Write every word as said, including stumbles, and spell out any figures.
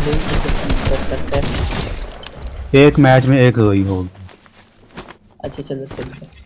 यही तो कर सकते हैं। एक मैच में एक वही हो। अच्छा चलो सही है।